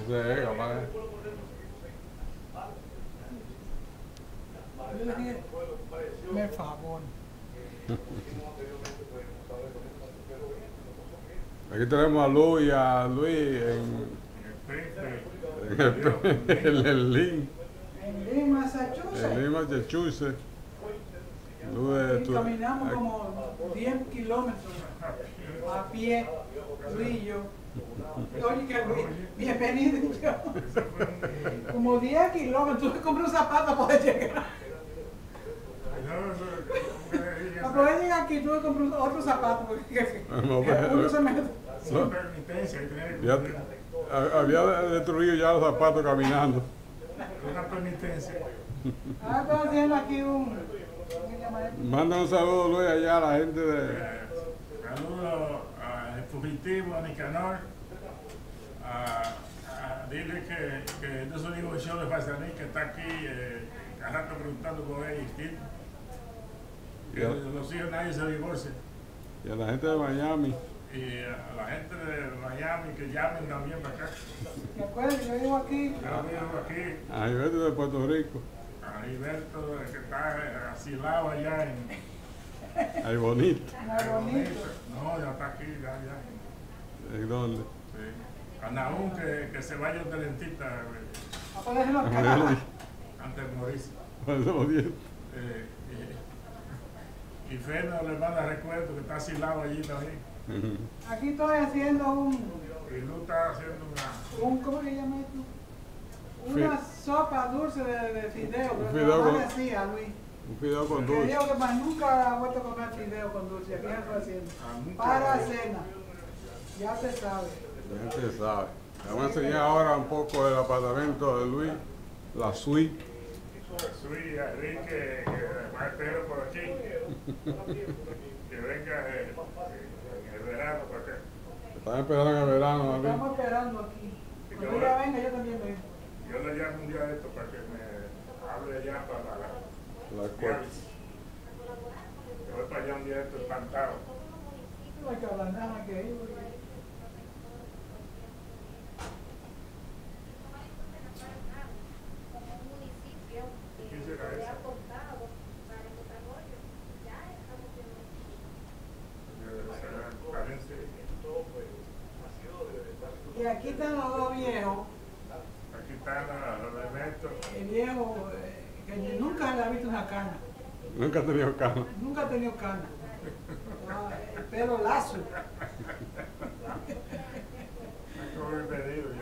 Ese es, capaz. Yo le dije, me favor. Aquí tenemos a Luis en el link. En Lynn, Massachusetts. En Lynn, Massachusetts. Y caminamos como 10 kilómetros a pie, Luis y yo. Oye, que Luis, bienvenido y yo. Como 10 kilómetros, tuve que comprar un zapato para poder llegar. Para poder llegar aquí tuve que comprar otro zapato porque uno se me... Sin permitencia, hay que tener Ya, había destruido ya los zapatos caminando. una permitencia. Ahora estoy haciendo aquí un... ¿cómo se llama esto? Manda un saludo, Luis, allá a la gente de... Saludo al fugitivo, a Nicanor. Dile que yo soy un show de Fasaní que está aquí, cada rato preguntando por él. Que los hijos nadie se divorcia. Y a la gente de Miami. Y a la gente de Miami que llamen también para acá. ¿Te acuerdas que yo vivo aquí? Yo vivo aquí, A Gilberto de Puerto Rico. a Gilberto que está asilado allá en... Ahí bonito. Muy bonito. No, ya está aquí, ya. ¿En dónde? Sí. A Nahum que se vaya del dentista A ponerlo acá. antes de morirse. Por eso lo digo. Y Feno le manda recuerdo que está asilado allí también. Aquí estoy haciendo un... Y Lu está haciendo una... ¿cómo se llama esto? Una sopa dulce de fideo. Un Pero fideo mi mamá con- decía, Luis. Un fideo con Que dulce. dijo que más nunca ha vuelto a comer fideo con dulce. Aquí estoy haciendo. nunca. Para cena. Ya te sabes. La gente sabe. Le vamos a enseñar ahora un poco del apartamento de Luis, la suite. Soy a Enrique, que va a esperar por aquí. Que venga en el verano para acá. Están esperando en el verano, David. Estamos esperando aquí. Cuando ella venga, yo también vengo. Yo le llamo un día de esto para que me hable allá para La cuarta. yo voy para allá un día de esto espantado. No hay que hablar nada más que ir. ¿Qué será eso? Y aquí están los dos viejos. Aquí están los elementos. El viejo que nunca le ha visto una cana. Nunca ha tenido cama. Nunca ha tenido cana. El pelo lazo. Como bienvenido.